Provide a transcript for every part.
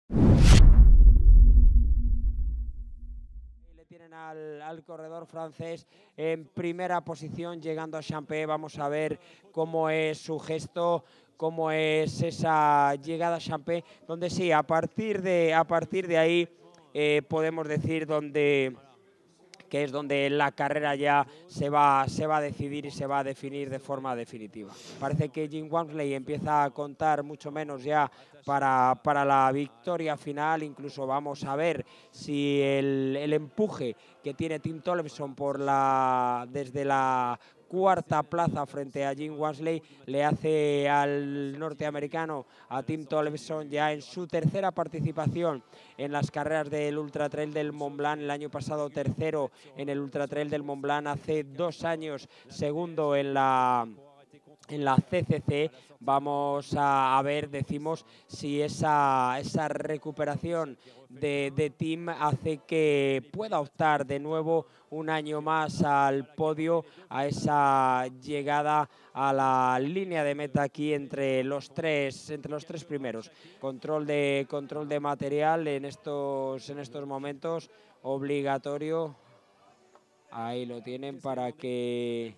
Le tienen al corredor francés en primera posición, llegando a Champé. Vamos a ver cómo es su gesto, cómo es esa llegada a Champé, donde sí, a partir de ahí podemos decir que es donde la carrera ya se va a decidir y se va a definir de forma definitiva. Parece que Jim Walmsley empieza a contar mucho menos ya para la victoria final. Incluso vamos a ver si el empuje que tiene Tim Tollefson desde la cuarta plaza frente a Jim Walmsley le hace al norteamericano, a Tim Tollefson, ya en su tercera participación en las carreras del Ultra Trail del Mont Blanc. El año pasado tercero en el Ultra Trail del Mont Blanc, hace 2 años segundo en la CCC. Vamos a ver, decimos, si esa recuperación de Tim hace que pueda optar de nuevo un año más al podio, a esa llegada a la línea de meta aquí entre los tres primeros. Control de material en estos momentos, obligatorio. Ahí lo tienen para que...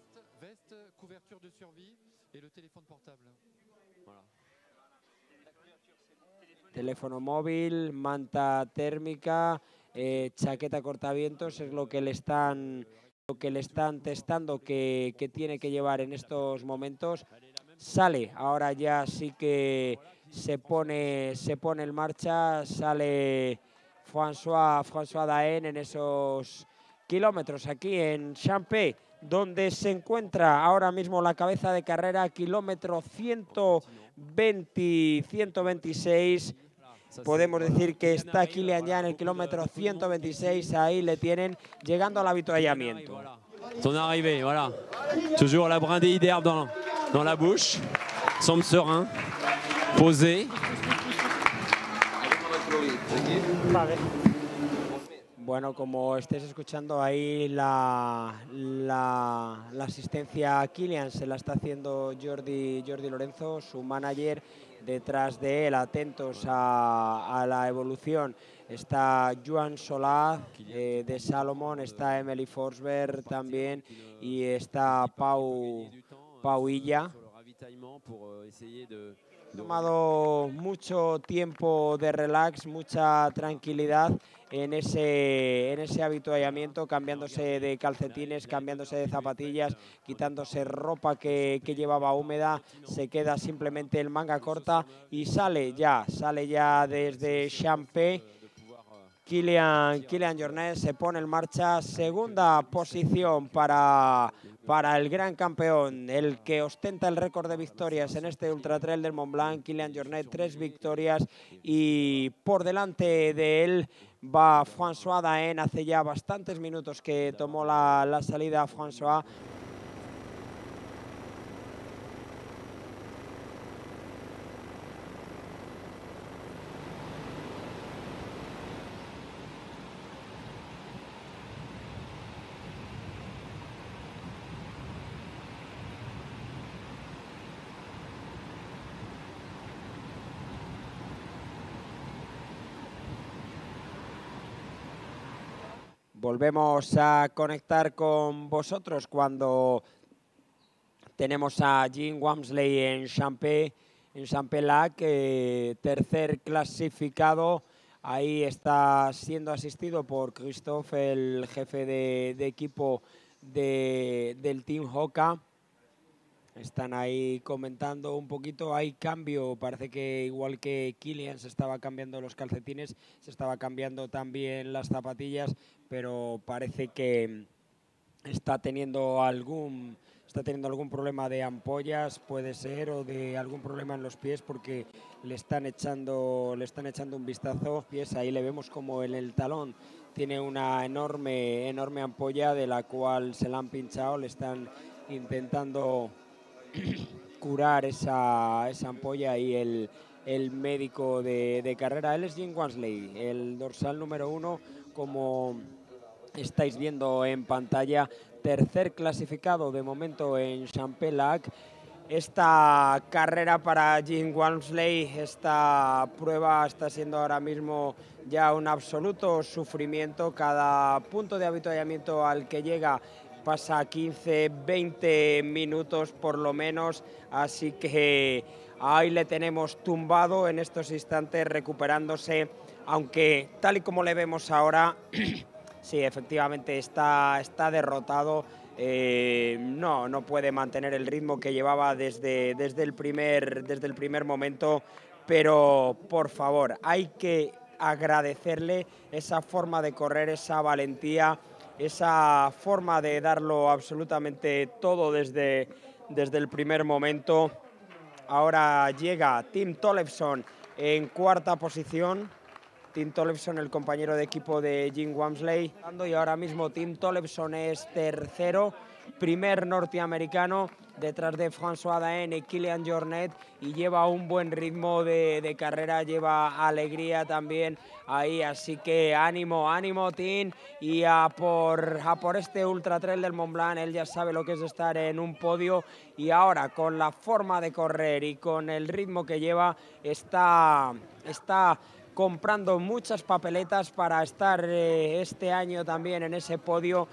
Teléfono móvil, manta térmica, chaqueta cortavientos, es lo que le están testando que tiene que llevar en estos momentos. Sale, ahora ya sí que se pone en marcha, sale François Daen en esos kilómetros aquí en Champé, donde se encuentra ahora mismo la cabeza de carrera, kilómetro 126. Podemos decir que está Kilian ya en el kilómetro 126, ahí le tienen, llegando al avituallamiento. Son arrivée, voilà. Toujours la brindille d'herbe dans la bouche, semble serein, posé. Bueno, como estáis escuchando ahí, la asistencia a Kilian se la está haciendo Jordi Lorenzo, su manager, detrás de él, atentos a la evolución. Está Joan Solá de Salomon, está Emily Forsberg también, y está Pau Illa. Ha tomado mucho tiempo de relax, mucha tranquilidad en ese avituallamiento, cambiándose de calcetines, cambiándose de zapatillas, quitándose ropa que llevaba húmeda, se queda simplemente en manga corta y sale ya desde Champé. Kilian Jornet se pone en marcha, segunda posición para el gran campeón, el que ostenta el récord de victorias en este Ultra Trail del Mont Blanc. Kilian Jornet, 3 victorias, y por delante de él va François Daen. Hace ya bastantes minutos que tomó la salida François. Volvemos a conectar con vosotros cuando tenemos a Jim Walmsley en Champé-Lac, tercer clasificado. Ahí está siendo asistido por Christophe, el jefe de equipo del Team Hoka. Están ahí comentando un poquito, hay cambio, parece que igual que Kilian se estaba cambiando los calcetines, se estaba cambiando también las zapatillas, pero parece que está teniendo algún problema de ampollas, puede ser, o de algún problema en los pies, porque le están echando un vistazo. Pies, ahí le vemos como en el talón tiene una enorme ampolla de la cual se la han pinchado, le están intentando curar esa ampolla, y el médico de carrera, él es Jim Walmsley, el dorsal número 1, como estáis viendo en pantalla, tercer clasificado de momento en Champé-Lac. esta carrera para Jim Walmsley. Esta prueba está siendo ahora mismo ya un absoluto sufrimiento. Cada punto de avituallamiento al que llega pasa 15-20 minutos por lo menos, así que ahí le tenemos tumbado en estos instantes, recuperándose, aunque tal y como le vemos ahora, sí, efectivamente está derrotado. No puede mantener el ritmo que llevaba desde el primer momento, pero por favor, hay que agradecerle esa forma de correr, esa valentía, esa forma de darlo absolutamente todo desde el primer momento. Ahora llega Tim Tollefson en cuarta posición. Tim Tollefson, el compañero de equipo de Jim Walmsley. Y ahora mismo Tim Tollefson es tercero, primer norteamericano, detrás de François Daen y Kilian Jornet, y lleva un buen ritmo de carrera, lleva alegría también ahí, así que ánimo Tim, y a por este Ultra Trail del Mont Blanc. Él ya sabe lo que es estar en un podio, y ahora con la forma de correr y con el ritmo que lleva está comprando muchas papeletas para estar este año también en ese podio.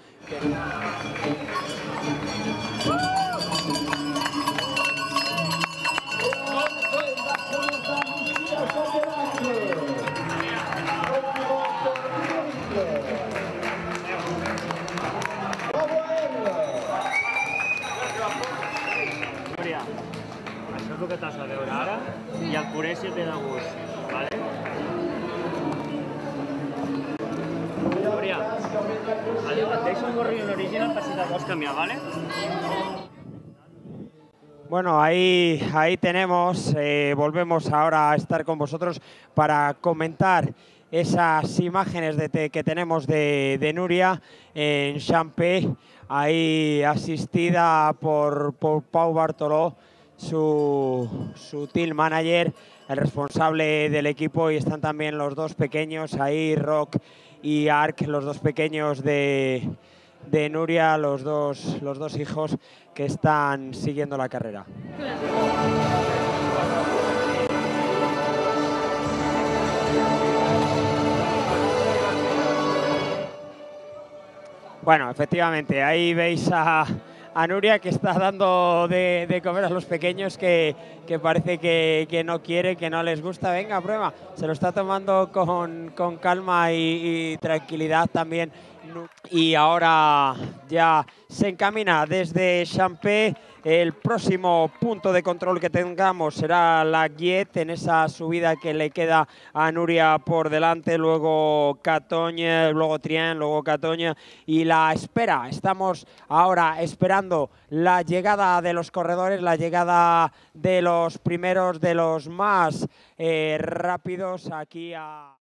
Núria, això és el que t'has de veure ara i el puré si et ve de gust, vale? Núria, et deixo un gorro i un original per si te'l vols canviar, vale? Bueno, ahí tenemos, volvemos ahora a estar con vosotros para comentar esas imágenes que tenemos de Núria en Champé, ahí asistida por Pau Bartoló, su team manager, el responsable del equipo, y están también los dos pequeños ahí, Rock y Ark, los dos pequeños de Núria, los dos hijos que están siguiendo la carrera. Bueno, efectivamente, ahí veis a Núria, que está dando de comer a los pequeños, que parece que no quiere, que no les gusta. Venga, prueba. Se lo está tomando con calma y tranquilidad también. Y ahora ya se encamina desde Champé. El próximo punto de control que tengamos será la Guiet, en esa subida que le queda a Núria por delante, luego Catogne, luego Trien, luego Catogne, y la espera. Estamos ahora esperando la llegada de los corredores, la llegada de los primeros, de los más rápidos aquí a...